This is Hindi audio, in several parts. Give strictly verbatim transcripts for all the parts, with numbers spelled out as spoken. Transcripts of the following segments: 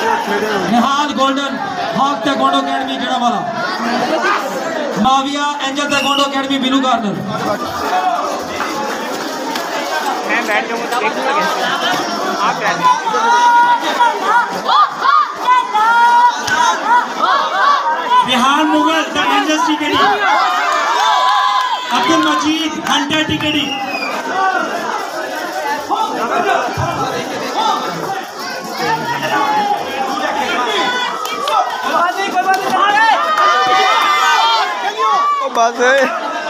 निहाल गोल्डन हॉक ताइक्वांडो अकेडमी जेड़ा वाला, Mavia angel taekwondo academy Bilu corner. मैं बैठ जाऊंगा तो एक आप बैठ रिहान मुगल द एंजल्स टिकेटी, अब्दुल मजीद हंटर टिकेटी। बस है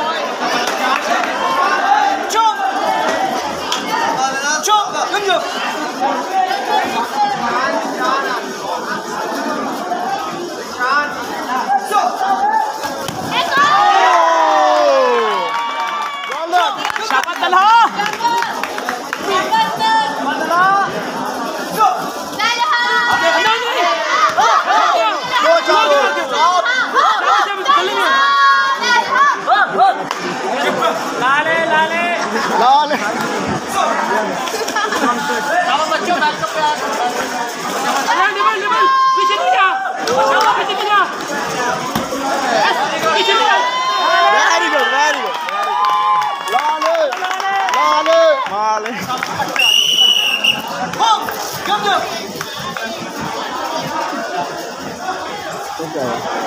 लाले लाले लाले बच्चों बैकअप पे आ लेवल लेवल पीछे नहीं जा पीछे नहीं जा पीछे नहीं जा वेरी गुड वेरी गुड लाले लाले लाले कम कम